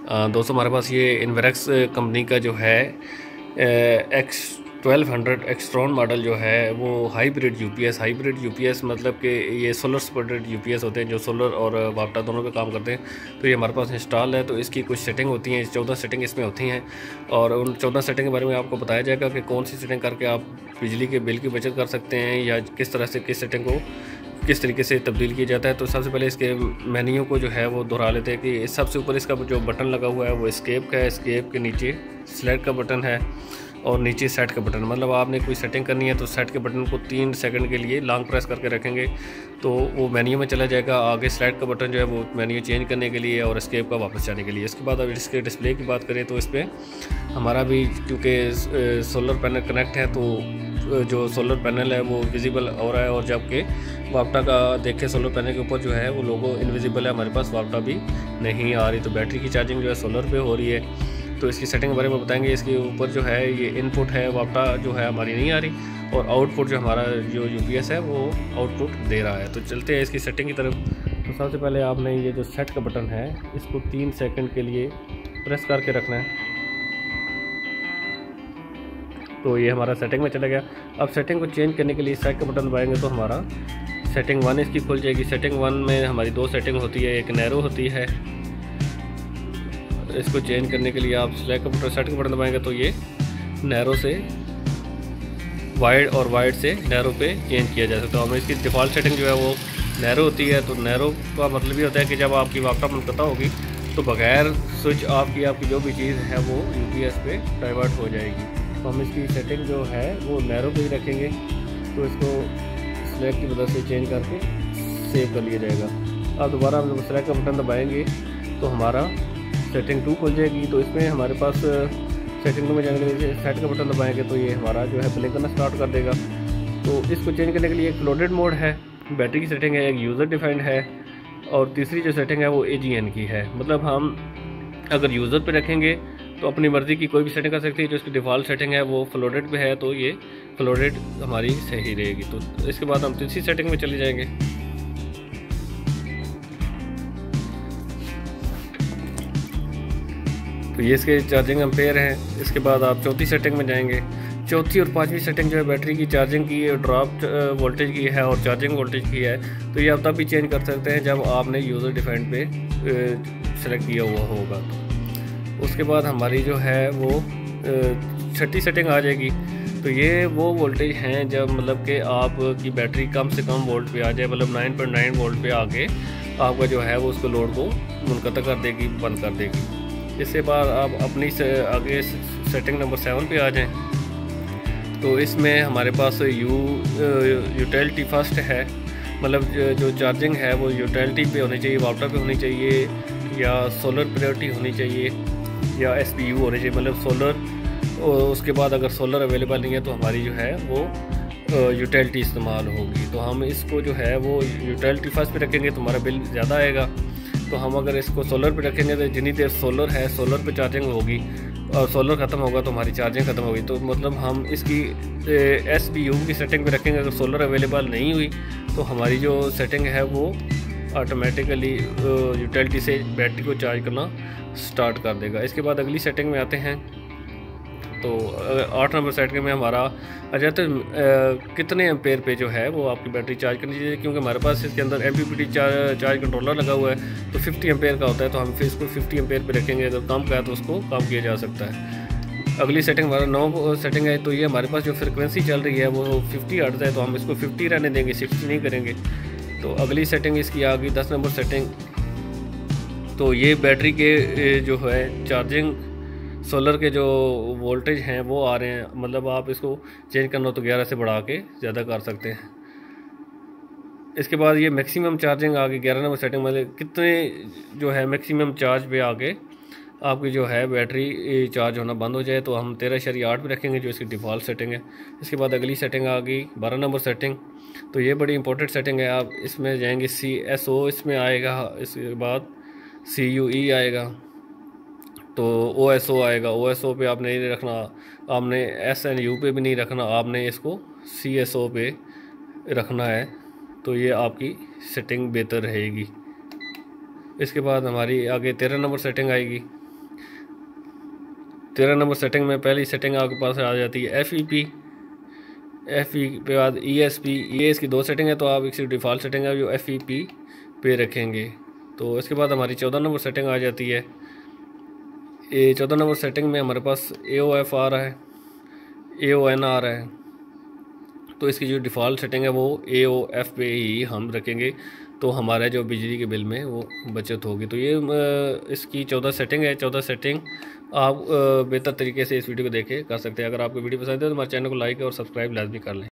दोस्तों हमारे पास ये इन्वेरेक्स कंपनी का जो है X1200 एक्सट्रॉन मॉडल जो है वो हाइब्रिड यूपीएस मतलब कि ये सोलर सपोर्टेड यूपीएस होते हैं जो सोलर और वापटा दोनों पे काम करते हैं। तो ये हमारे पास इंस्टॉल है। तो इसकी कुछ सेटिंग होती हैं, 14 सेटिंग इसमें होती हैं और उन 14 सेटिंग के बारे में आपको बताया जाएगा कि कौन सी सेटिंग करके आप बिजली के बिल की बचत कर सकते हैं या किस तरह से किस सेटिंग को किस तरीके से तब्दील किया जाता है। तो सबसे पहले इसके मेन्यू को जो है वो दोहरा लेते हैं कि सबसे ऊपर इसका जो बटन लगा हुआ है वो एस्केप का है, एस्केप के नीचे सेलेक्ट का बटन है और नीचे सेट का बटन। मतलब आपने कोई सेटिंग करनी है तो सेट के बटन को 3 सेकंड के लिए लॉन्ग प्रेस करके रखेंगे तो वो मेन्यू में चला जाएगा। आगे सेलेक्ट का बटन जो है वो मेन्यू चेंज करने के लिए और एस्केप का वापस जाने के लिए। इसके बाद अगर इसके डिस्प्ले की बात करें तो इस पर हमारा भी क्योंकि सोलर पैनल कनेक्ट है तो जो सोलर पैनल है वो विजिबल हो रहा है और जबकि वापटा का देखें सोलर पैनल के ऊपर जो है वो लोगो इनविजिबल है, हमारे पास वापटा भी नहीं आ रही। तो बैटरी की चार्जिंग जो है सोलर पे हो रही है। तो इसकी सेटिंग के बारे में बताएंगे। इसके ऊपर जो है ये इनपुट है वापटा जो है हमारी नहीं आ रही और आउटपुट जो हमारा जो यूपीएस है वो आउटपुट दे रहा है। तो चलते हैं इसकी सेटिंग की तरफ। तो सबसे पहले आपने ये जो सेट का बटन है इसको 3 सेकंड के लिए प्रेस करके रखना है। तो ये हमारा सेटिंग में चला गया। अब सेटिंग को चेंज करने के लिए सेट का बटन दबाएंगे तो हमारा सेटिंग 1 इसकी खुल जाएगी। सेटिंग 1 में हमारी 2 सेटिंग होती है, एक नैरो होती है। इसको चेंज करने के लिए आप सेट का बटन दबाएंगे तो ये नैरो से वाइड और वाइड से नैरो पे चेंज किया जा सकता है। हमें इसकी डिफ़ॉल्ट सेटिंग जो है वो नैरो होती है। तो नैरो का मतलब ये होता है कि जब आपकी वापटा मुनक़ता होगी तो बगैर स्विच ऑफ की आपकी जो भी चीज़ है वो यूपीएस पे डाइवर्ट हो जाएगी। तो हम इसकी सेटिंग जो है वो नैरो पे ही रखेंगे। तो इसको सेलेक्ट की मदद से चेंज करके सेव कर लिया जाएगा। अब दोबारा हम जब सेलेक्ट का बटन दबाएंगे तो हमारा सेटिंग 2 खुल जाएगी। तो इसमें हमारे पास सेटिंग 2 में जाने के लिए सेट का बटन दबाएंगे तो ये हमारा जो है प्ले करना स्टार्ट कर देगा। तो इसको चेंज करने के लिए एक फ्लोटेड मोड है, बैटरी की सेटिंग है, एक यूज़र डिफाइंड है और तीसरी जो सेटिंग है वो AGN की है। मतलब हम अगर यूज़र पे रखेंगे तो अपनी मर्ज़ी की कोई भी सेटिंग कर सकती है। जो इसकी डिफ़ॉल्ट सेटिंग है वो फ्लोटेड पे है तो ये फ्लोटेड हमारी सही रहेगी। तो इसके बाद हम तीसरी सेटिंग में चले जाएंगे। तो ये इसके चार्जिंग एम्पेयर हैं। इसके बाद आप चौथी सेटिंग में जाएंगे। चौथी और पांचवी सेटिंग जो है बैटरी की चार्जिंग की, ड्रॉप वोल्टेज की है और चार्जिंग वोल्टेज की है। तो ये आप तब भी चेंज कर सकते हैं जब आपने यूज़र डिफाइंड पे सेलेक्ट किया हुआ होगा। तो उसके बाद हमारी जो है वो छठी सेटिंग आ जाएगी। तो ये वो वोल्टेज हैं जब मतलब कि आपकी बैटरी कम से कम वोल्ट पे आ जाए, मतलब 9.9 वोल्ट पे आके आपका जो है वो उसको लोड को मुनक़ता कर देगी, बंद कर देगी। इसके बाद आप अपनी से आगे सेटिंग नंबर 7 पे आ जाएं। तो इसमें हमारे पास यूटिलिटी फर्स्ट है, मतलब जो चार्जिंग है वो यूटिलिटी पे होनी चाहिए, वापटा पे होनी चाहिए या सोलर प्रायोरिटी होनी चाहिए या SPU होनी चाहिए, मतलब सोलर। और उसके बाद अगर सोलर अवेलेबल नहीं है तो हमारी जो है वो यूटिलिटी इस्तेमाल होगी। तो हम इसको जो है वो यूटिलिटी फर्स्ट पे रखेंगे तो हमारा बिल ज़्यादा आएगा। तो हम अगर इसको सोलर पे रखेंगे तो जितनी देर सोलर है सोलर पे चार्जिंग होगी और सोलर ख़त्म होगा तो हमारी चार्जिंग ख़त्म होगी। तो मतलब हम इसकी SPU की सेटिंग पे रखेंगे। अगर सोलर अवेलेबल नहीं हुई तो हमारी जो सेटिंग है वो ऑटोमेटिकली यूटिलिटी से बैटरी को चार्ज करना स्टार्ट कर देगा। इसके बाद अगली सेटिंग में आते हैं। तो 8 नंबर सेटिंग में हमारा अच्छा तो कितने एम्पेयर पे जो है वो आपकी बैटरी चार्ज करनी चाहिए, क्योंकि हमारे पास इसके अंदर MPPT चार्ज कंट्रोलर लगा हुआ है। तो 50 एम्पेयर का होता है तो हम फिर इसको 50 एम्पेयर पे रखेंगे। अगर कम का है तो उसको कम किया जा सकता है। अगली सेटिंग हमारा 9 सेटिंग है। तो ये हमारे पास जो फ्रिक्वेंसी चल रही है वो 50 हर्ट्ज़ है तो हम इसको 50 रहने देंगे, 60 नहीं करेंगे। तो अगली सेटिंग इसकी आ गई 10 नंबर सेटिंग। तो ये बैटरी के जो है चार्जिंग सोलर के जो वोल्टेज हैं वो आ रहे हैं, मतलब आप इसको चेंज करना हो तो 11 से बढ़ा के ज़्यादा कर सकते हैं। इसके बाद ये मैक्सिमम चार्जिंग आ गई 11 नंबर सेटिंग, मतलब कितने जो है मैक्सिमम चार्ज पे आके आपकी जो है बैटरी चार्ज होना बंद हो जाए। तो हम 13.8 पे रखेंगे जो इसकी डिफ़ॉल्ट सेटिंग है। इसके बाद अगली सेटिंग आ गई 12 नंबर सेटिंग। तो ये बड़ी इंपॉर्टेंट सेटिंग है। आप इसमें जाएंगे CSO इसमें आएगा, इसके बाद CUE आएगा, तो OSO आएगा। OSO पे आपने नहीं रखना, आपने SNU पे भी नहीं रखना, आपने इसको CSO पे रखना है। तो ये आपकी सेटिंग बेहतर रहेगी। इसके बाद हमारी आगे 13 नंबर सेटिंग आएगी। 13 नंबर सेटिंग में पहली सेटिंग आपके पास आ जाती है FEP। FE के बाद ESP। ये इसकी 2 सेटिंग है, तो आप इसकी डिफ़ॉल्ट सेटिंग है जो FEP पे रखेंगे। तो इसके बाद हमारी 14 नंबर सेटिंग आ जाती है। ये 14 नंबर सेटिंग में हमारे पास AOF आ रहा है, AON आ रहा है। तो इसकी जो डिफ़ॉल्ट सेटिंग है वो AOF पे ही हम रखेंगे, तो हमारा जो बिजली के बिल में वो बचत होगी। तो ये इसकी 14 सेटिंग है। 14 सेटिंग आप बेहतर तरीके से इस वीडियो को देख के कर सकते हैं। अगर आपको वीडियो पसंद है तो हमारे चैनल को लाइक और सब्सक्राइब लाजमी कर लें।